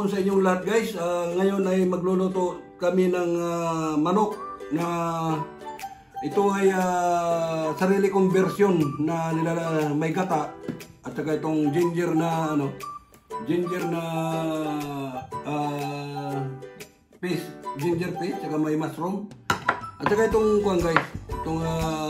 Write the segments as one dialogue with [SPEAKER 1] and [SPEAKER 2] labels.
[SPEAKER 1] hapon sa inyong lahat guys. Ngayon ay magluluto kami ng manok na ito ay sarili kong version na may gata at saka itong ginger na paste, ginger paste, saka may mushroom at saka itong kuwan guys, itong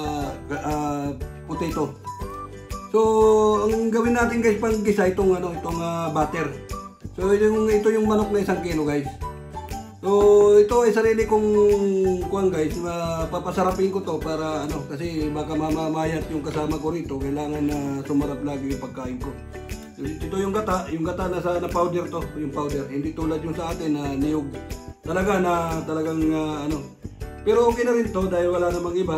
[SPEAKER 1] potato. So ang gawin natin guys panggisa itong butter. So ito yung manok na 1 kilo guys. So ito ay sarili kong kuwan guys, papasarapin ko to para kasi baka mamamayat yung kasama ko rito, kailangan na sumarap lagi yung pagkain ko. So, ito yung gata na powder to, yung powder. Hindi tulad yung sa atin na niyog. Talagang pero okay na rin to dahil wala namang iba.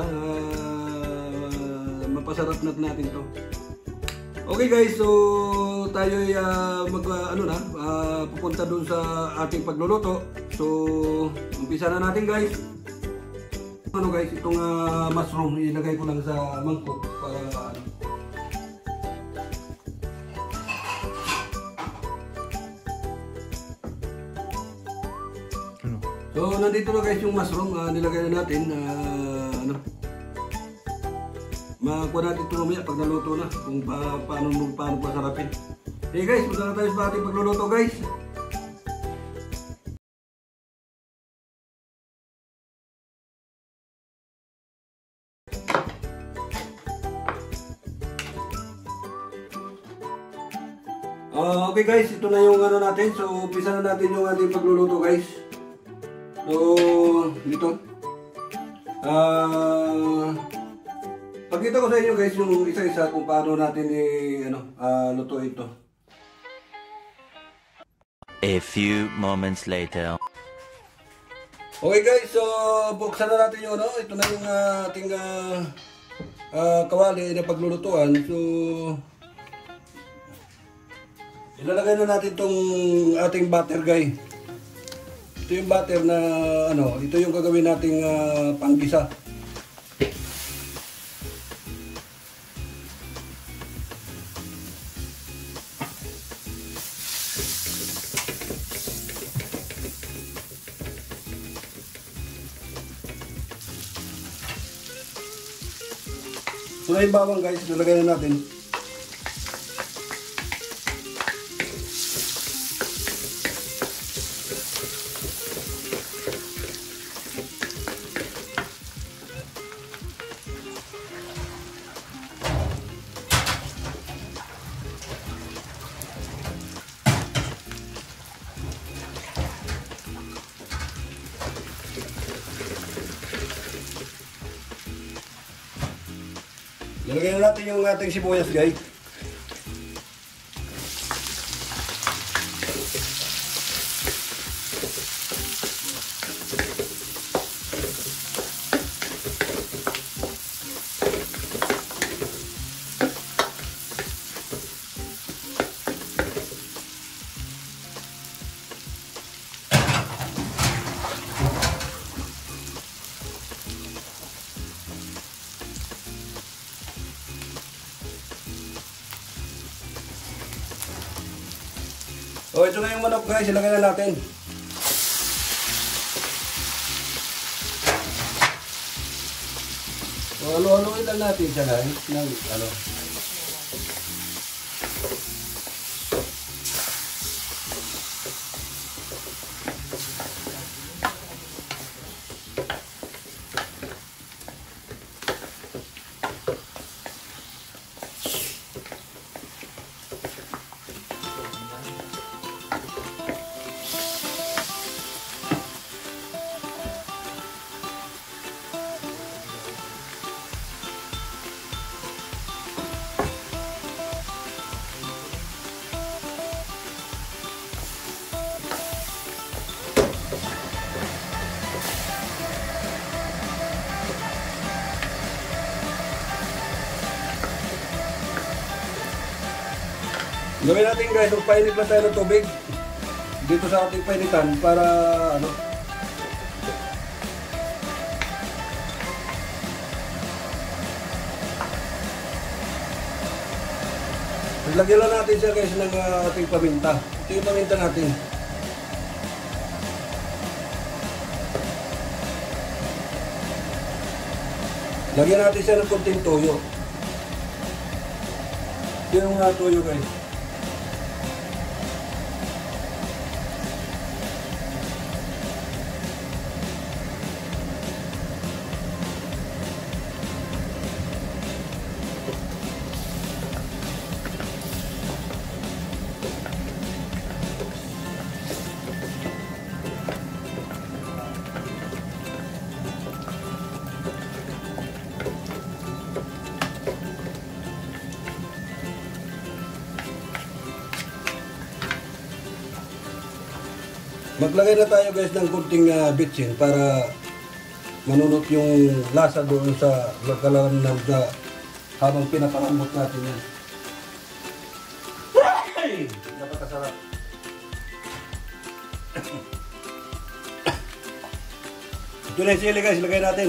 [SPEAKER 1] Mapasarap natin to. Okay guys, so tayo ay pupunta dun sa ating pagluluto. So umpisa na natin guys. Guys, itong mushroom ilagay ko lang sa mangkok para So nandito na guys yung mushroom, nilagay na natin. Makuha natin ito mamaya pag naluto na kung paano pasarapin. Hey guys, punta na tayo sa ating pagluluto guys. Okay guys, ito na yung natin. So umpisa na natin yung ating pagluluto guys. So dito pakita ko sa inyo guys yung isa-isa kung paano natin luto ito.
[SPEAKER 2] A few moments later.
[SPEAKER 1] Okay guys, so buksan na natin yung ito na yung ating kawali na paglulutuan. So ilalagay na natin tong ating butter guys. Ito yung butter na ito yung gagawin nating panggisa. So na yung bawang guys, nalagay na natin. Ilagay na natin yung ating sibuyas guys. So ito na yung manok guys, ilagay na natin. So halo-haloin lang natin siya guys ng gawin natin guys, magpainit lang tayo ng tubig dito sa ating painitan para lagyan lang natin siya guys ng ating paminta. Ito yung paminta natin. Lagyan natin siya ng konting toyo. Ito yung toyo guys. Maglagay na tayo guys ng kunting bitsin para manunot yung lasa doon sa lagalan na habang pinapalambot natin yan. Napakasarap. Ito na yung sili guys, lagay natin.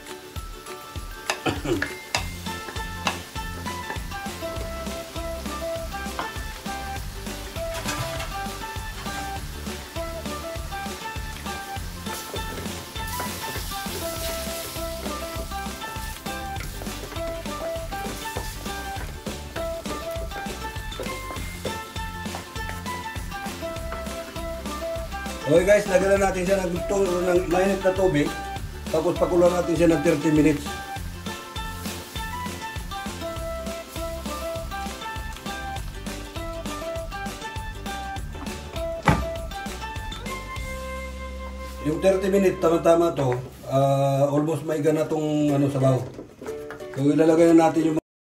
[SPEAKER 1] Okay guys, lagyan na natin siya ng mainit na tubig. Tapos pakulan natin siya ng 30 minutes. Yung 30 minutes, tama-tama to. Almost maiga na tong sabaw. So ilalagay na natin yung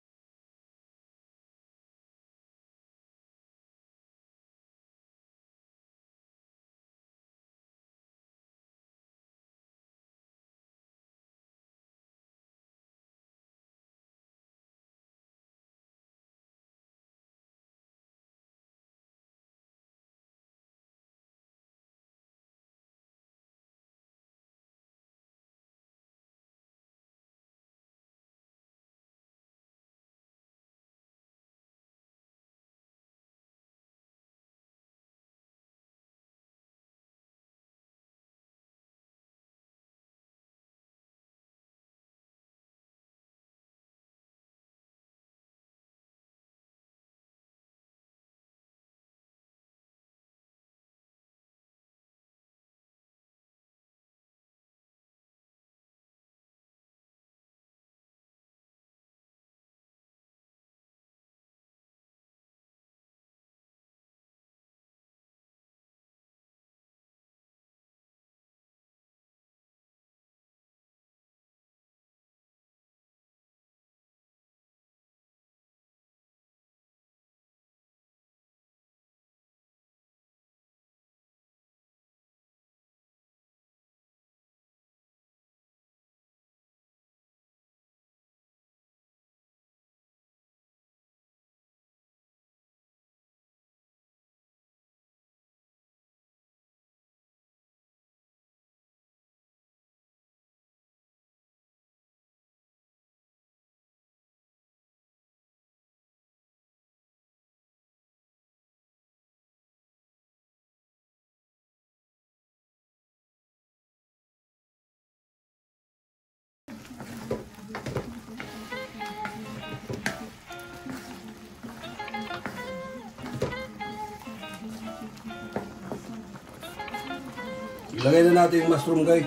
[SPEAKER 1] ilagay na natin yung mushroom guys.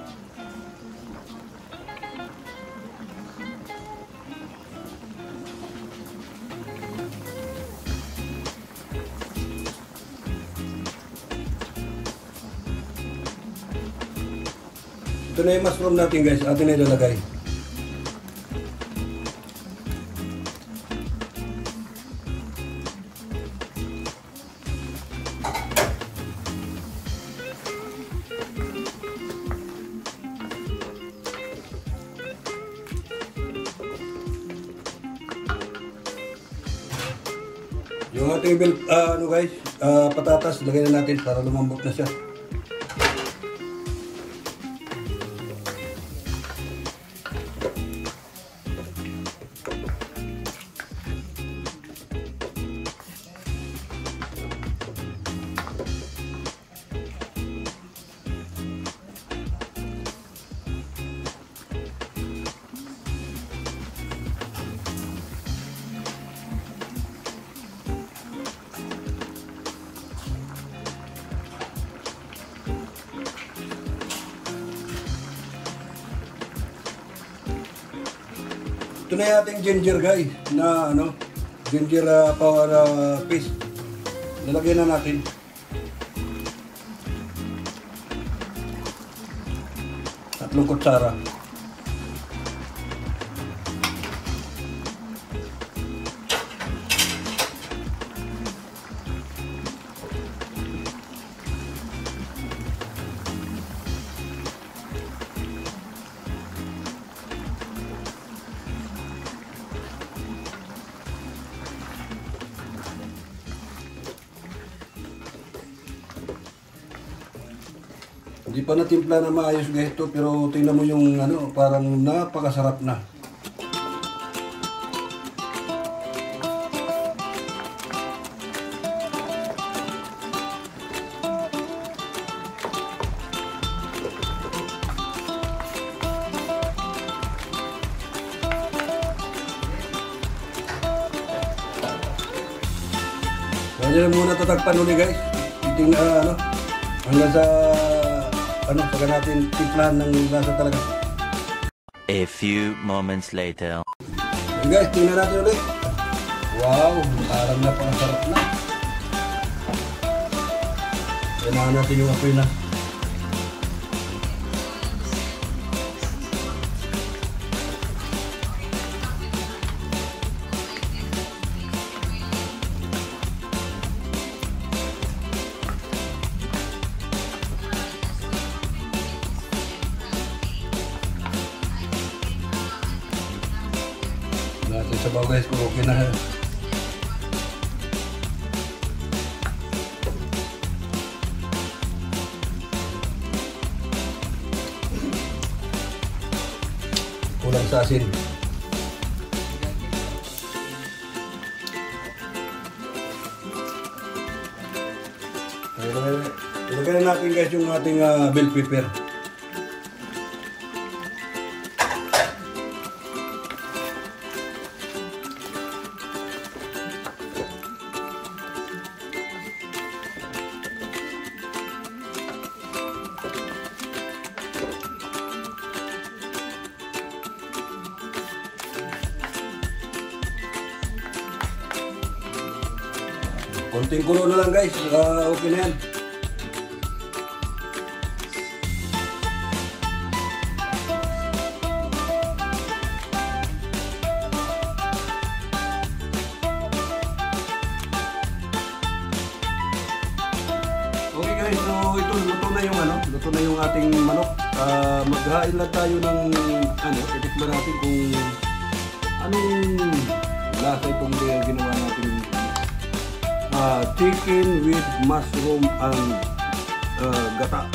[SPEAKER 1] Ito na yung mushroom natin guys, atin na ilalagay. Yung ating guys, patatas, lagay na natin para lumambot na siya. Ito na yung ating ginger guys na ano, ginger power paste. Lalagyan na natin. Tatlong kutsara. Hindi pa natimpla na maayos guys ito, pero tingnan mo yung ano, parang napakasarap na. Kaya muna tatakpan ulit guys. Titingnan ano, hanggang sa ano, saka natin timplahan ng lasa talaga.
[SPEAKER 2] A few moments later.
[SPEAKER 1] Okay guys, tingnan natin ulit. Wow, parang napakasarap na. Kailangan natin yung apoy na. Natin sa bago guys kung okay na. Kulang sa asin. Ilagay natin guys yung ating bell pepper. Konting kulo na lang guys, okay na yan. Okay guys, so ito luto na yung ano, luto na yung ating manok. Maghain lang tayo ng ano, itikman natin kung anong lasa itong ginawa natin. Chicken with mushroom and gata.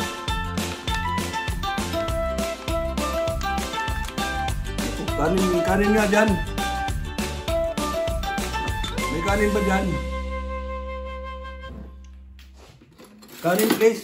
[SPEAKER 1] Kanin nga dyan. May kanin ba dyan? Kanin please.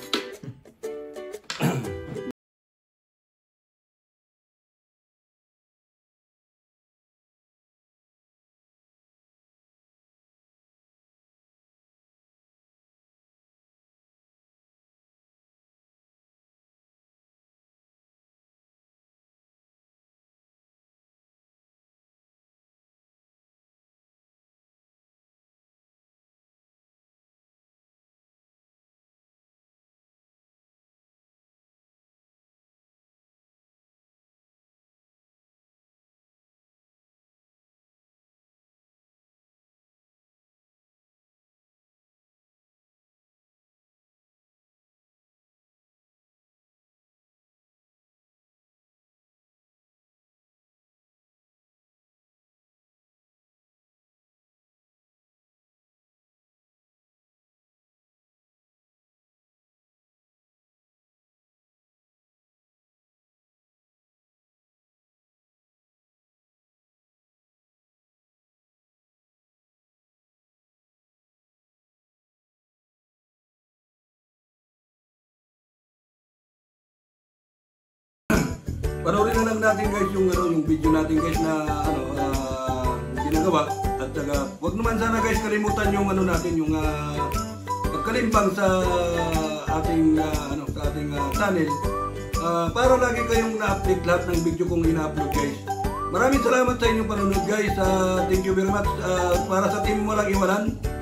[SPEAKER 1] Panoorin na lang natin guys yung ano, yung video natin guys na ano ginagawa, at saka wag naman sana guys kalimutan yung ano natin, yung pagkalimbang sa ating channel para lagi kayong na-update lahat ng video kong ina-upload guys. Maraming salamat sa inyong panonood guys. Thank you very much. Para sa team Walang Iwanan,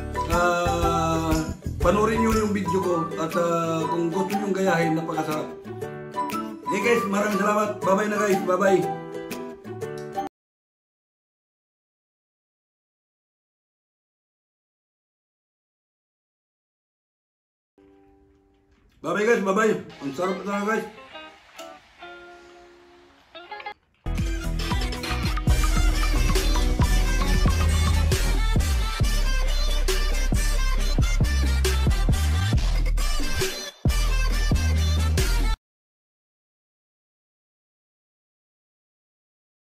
[SPEAKER 1] panoorin nyo yung video ko at kung gusto nyo gayahin, napakasarap. Okay guys, maraming salamat. Bye-bye na guys. Bye-bye. Bye-bye guys. Bye-bye. Ang sarap na guys.